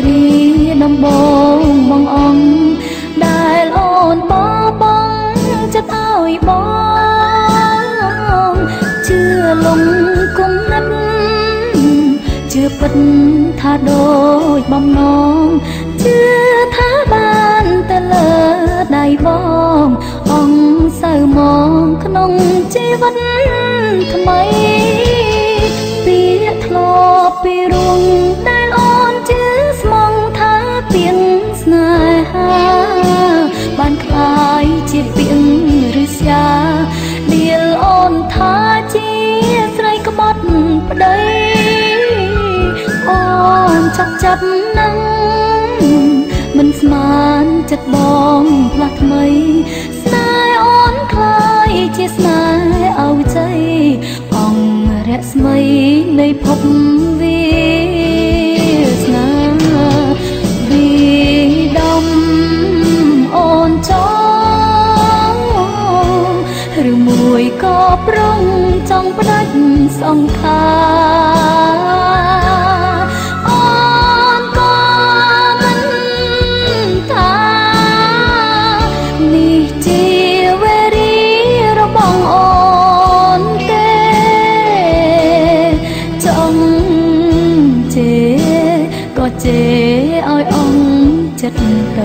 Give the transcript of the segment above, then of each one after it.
គ្រាដំបងបងអង្គដែលអូនបបងចិត្តឲ្យបងជឿលងគំនិតជឿពិតថាដូចបំណងជឿថាបានទៅលើដៃបងអង្គសៅមកក្នុងជីវិតថ្មីពាក្យធ្លាប់ពីរួងដែលអូនជឿស្មងថាទៀនស្នេហាបានคล้ายជាពាក្យឬស្យាដៀលអូនថាជាស្រីក្បត់ប្តីអូនចាប់ណាំងមិនស្មានចិត្តបងផ្លាស់ថ្មីស្នេហ៍អូនคล้ายជាស្នេហ៍អវជ័យអង្គរស្មីនៃភពវាសនាវិដំអូនចង់ឬមួយក៏ប្រុងចង់ផ្ដាច់សង្ខារអូនក៏មិនថានេះជាវេរីរបស់អូនទេចង់ជេរក៏ជេរឲ្យអង្គចិត្តទៅ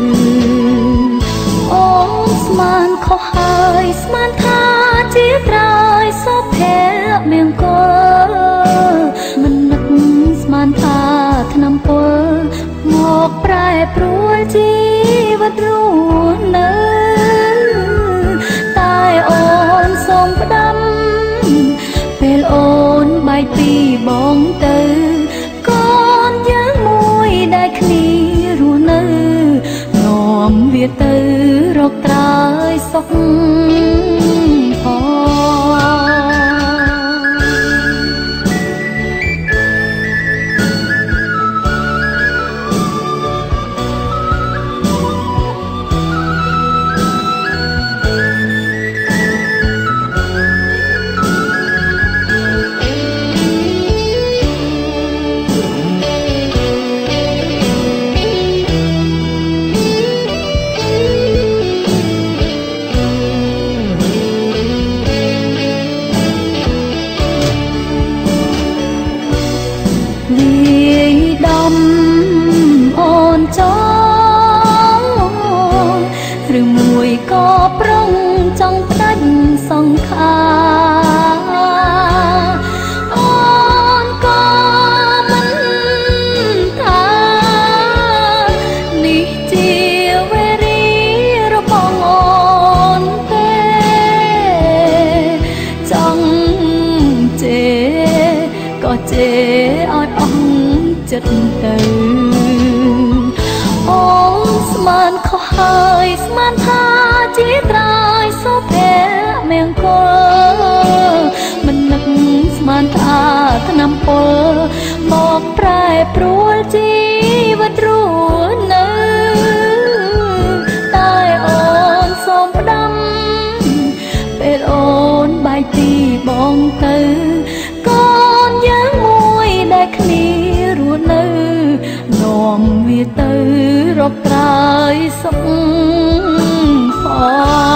អូនស្មានខុសហើយស្មានថាជាត្រើយសុភ័ក្រមង្គលមិននឹកស្មានថាថ្នាំពលមកប្រែប្រួលជីវិតរស់នៅតែអូនសូមផ្ដាំពេលអូនបែកពីបងទៅកូនយើងមួយដែលគ្នារស់នៅនាំវាទៅរកត្រើយសុខអូនចង់ឬមួយក៏ប្រុងចង់ផ្ដាច់សង្ខារអូនក៏មិនថានេះជាវេរីរបស់អូនទេចង់ជេរក៏ជេរឲ្យអង្គចិត្តទៅអូនស្មានខុសហើយស្មានថាជាត្រើយសុភ័ក្រមង្គលមិននឹកស្មានថាថ្នាំពលមកប្រែប្រួលជីវិតរស់នៅតែអូនសូមផ្ដាំពេលអូនបែកពីបងទៅកូនយើងមួយដែលគ្នារស់នៅនាំវាទៅរកត្រើយសុខផង